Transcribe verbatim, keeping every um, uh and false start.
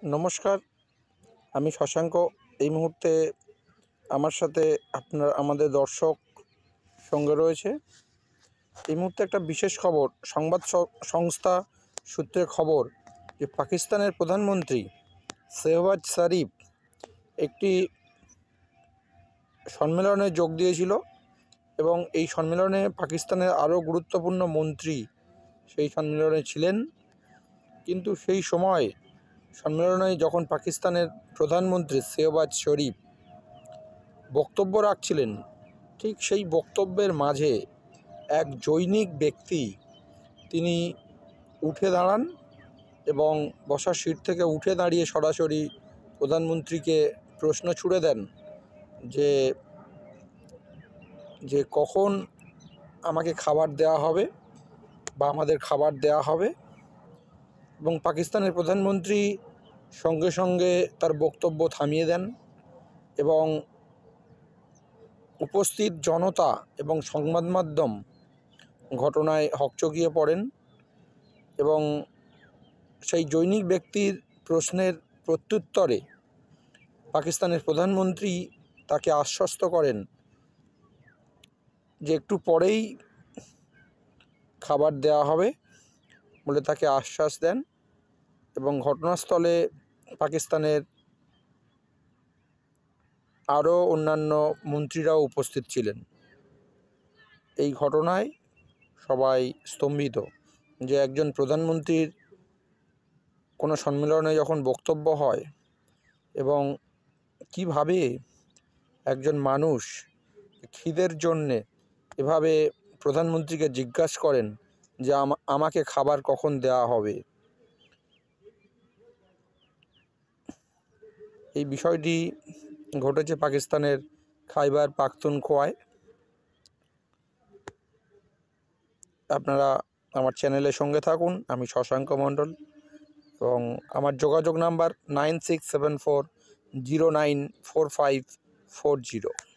নমস্কার, আমি শশাঙ্ক। এই মুহূর্তে আমার সাথে আপনার আমাদের দর্শক সঙ্গে রয়েছে। এই মুহূর্তে একটা বিশেষ খবর, সংবাদ সংস্থা সূত্রে খবর যে পাকিস্তানের প্রধানমন্ত্রী শেহবাজ শরীফ একটি সম্মেলনে যোগ দিয়েছিল এবং এই সম্মেলনে পাকিস্তানের আরও গুরুত্বপূর্ণ মন্ত্রী সেই সম্মেলনে ছিলেন। কিন্তু সেই সময় সম্মেলনে যখন পাকিস্তানের প্রধানমন্ত্রী শেহবাজ শরীফ বক্তব্য রাখছিলেন, ঠিক সেই বক্তব্যের মাঝে এক জৈনিক ব্যক্তি তিনি উঠে দাঁড়ান এবং বসার সিট থেকে উঠে দাঁড়িয়ে সরাসরি প্রধানমন্ত্রীকে প্রশ্ন ছুড়ে দেন যে যে কখন আমাকে খাবার দেওয়া হবে বা আমাদের খাবার দেওয়া হবে। এবং পাকিস্তানের প্রধানমন্ত্রী সঙ্গে সঙ্গে তার বক্তব্য থামিয়ে দেন এবং উপস্থিত জনতা এবং সংবাদ মাধ্যম ঘটনায় হকচকিয়ে পড়েন এবং সেই জৈনিক ব্যক্তির প্রশ্নের প্রত্যুত্তরে পাকিস্তানের প্রধানমন্ত্রী তাকে আশ্বস্ত করেন যে একটু পরেই খাবার দেওয়া হবে বলে তাকে আশ্বাস দেন। এবং ঘটনাস্থলে পাকিস্তানের আরও অন্যান্য মন্ত্রীরাও উপস্থিত ছিলেন। এই ঘটনায় সবাই স্তম্ভিত যে একজন প্রধানমন্ত্রীর কোনো সম্মেলনে যখন বক্তব্য হয় এবং কিভাবে একজন মানুষ খিদের জন্যে এভাবে প্রধানমন্ত্রীকে জিজ্ঞাসা করেন যে আমাকে খাবার কখন দেওয়া হবে। এই বিষয়টি ঘটেছে পাকিস্তানের খাইবার পাখতুনখোয়ায়। আপনারা আমার চ্যানেলের সঙ্গে থাকুন। আমি শশাঙ্ক মণ্ডল এবং আমার যোগাযোগ number nine six seven four zero nine four five four zero.